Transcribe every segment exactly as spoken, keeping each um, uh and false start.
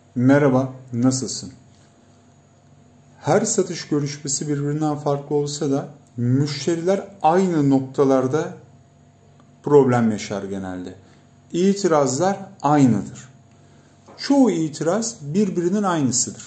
Merhaba, nasılsın? Her satış görüşmesi birbirinden farklı olsa da müşteriler aynı noktalarda problem yaşar genelde. İtirazlar aynıdır. Çoğu itiraz birbirinin aynısıdır.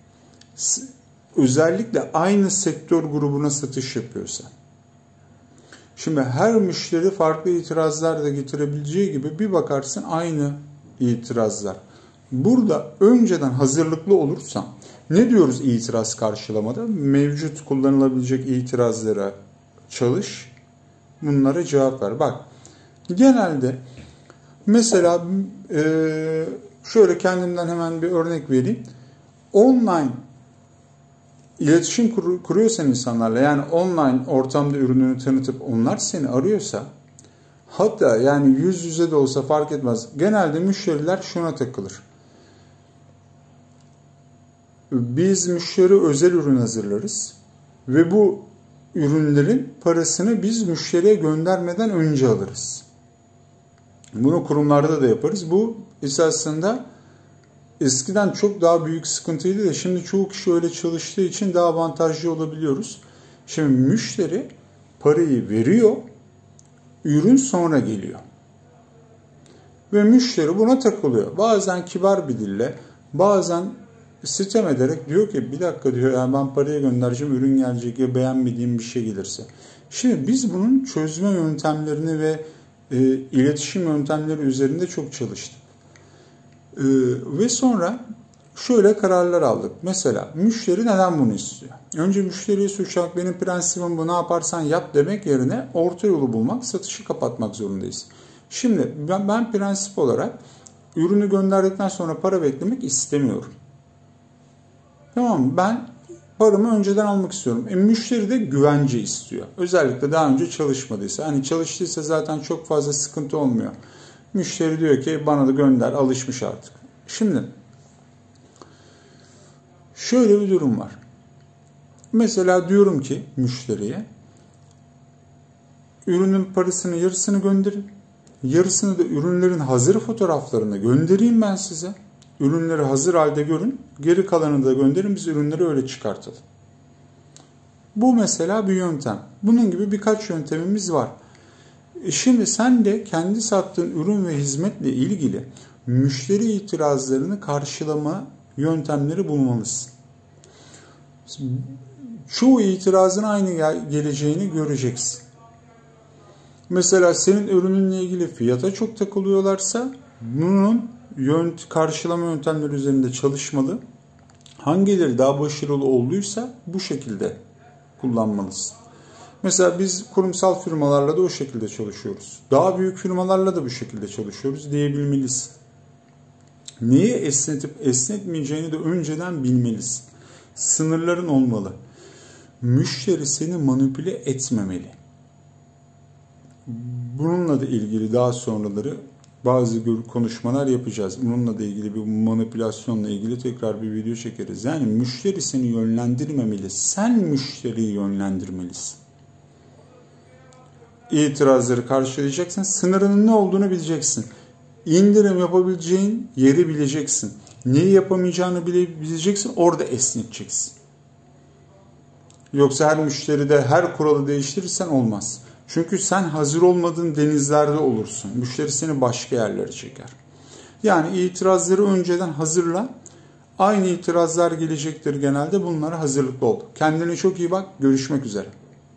Özellikle aynı sektör grubuna satış yapıyorsa. Şimdi her müşteri farklı itirazlar da getirebileceği gibi bir bakarsın aynı itirazlar. Burada önceden hazırlıklı olursan, ne diyoruz itiraz karşılamada? Mevcut kullanılabilecek itirazlara çalış, bunlara cevap ver. Bak, genelde mesela şöyle kendimden hemen bir örnek vereyim. Online iletişim kur, kuruyorsan insanlarla, yani online ortamda ürününü tanıtıp onlar seni arıyorsa, hatta yani yüz yüze de olsa fark etmez. Genelde müşteriler şuna takılır. Biz müşteri özel ürün hazırlarız ve bu ürünlerin parasını biz müşteriye göndermeden önce alırız. Bunu kurumlarda da yaparız. Bu esasında eskiden çok daha büyük sıkıntıydı da şimdi çoğu kişi öyle çalıştığı için daha avantajlı olabiliyoruz. Şimdi müşteri parayı veriyor, ürün sonra geliyor. Ve müşteri buna takılıyor. Bazen kibar bir dille, bazen sitem ederek diyor ki bir dakika diyor, yani ben paraya göndereceğim, ürün gelecek ya beğenmediğim bir şey gelirse. Şimdi biz bunun çözme yöntemlerini ve e, iletişim yöntemleri üzerinde çok çalıştık. E, ve sonra şöyle kararlar aldık. Mesela müşteri neden bunu istiyor? Önce müşteriyi suçlamak, benim prensibim bu, ne yaparsan yap demek yerine orta yolu bulmak, satışı kapatmak zorundayız. Şimdi ben, ben prensip olarak ürünü gönderdikten sonra para beklemek istemiyorum. Tamam mı? Ben paramı önceden almak istiyorum. E, müşteri de güvence istiyor. Özellikle daha önce çalışmadıysa. Hani çalıştıysa zaten çok fazla sıkıntı olmuyor. Müşteri diyor ki bana da gönder, alışmış artık. Şimdi şöyle bir durum var. Mesela diyorum ki müşteriye, ürünün parasını yarısını gönderin. Yarısını da ürünlerin hazır fotoğraflarını göndereyim ben size. Ürünleri hazır halde görün. Geri kalanını da gönderin. Biz ürünleri öyle çıkartalım. Bu mesela bir yöntem. Bunun gibi birkaç yöntemimiz var. Şimdi sen de kendi sattığın ürün ve hizmetle ilgili müşteri itirazlarını karşılama yöntemleri bulmalısın. Çoğu itirazın aynı geleceğini göreceksin. Mesela senin ürününle ilgili fiyata çok takılıyorlarsa bunun Yönt, karşılama yöntemleri üzerinde çalışmalı. Hangileri daha başarılı olduysa bu şekilde kullanmalısın. Mesela biz kurumsal firmalarla da o şekilde çalışıyoruz. Daha büyük firmalarla da bu şekilde çalışıyoruz diyebilmelisin. Neyi esnetip esnetmeyeceğini de önceden bilmelisin. Sınırların olmalı. Müşteri seni manipüle etmemeli. Bununla da ilgili daha sonraları bazı konuşmalar yapacağız. Bununla da ilgili, bir manipülasyonla ilgili tekrar bir video çekeriz. Yani müşteri seni yönlendirmemeli. Sen müşteriyi yönlendirmelisin. İtirazları karşılayacaksın. Sınırının ne olduğunu bileceksin. İndirim yapabileceğin yeri bileceksin. Neyi yapamayacağını bileceksin. Orada esneteceksin. Yoksa her müşteride her kuralı değiştirirsen olmaz. Çünkü sen hazır olmadığın denizlerde olursun. Müşteri seni başka yerlere çeker. Yani itirazları önceden hazırla. Aynı itirazlar gelecektir genelde. Bunlara hazırlıklı ol. Kendine çok iyi bak. Görüşmek üzere.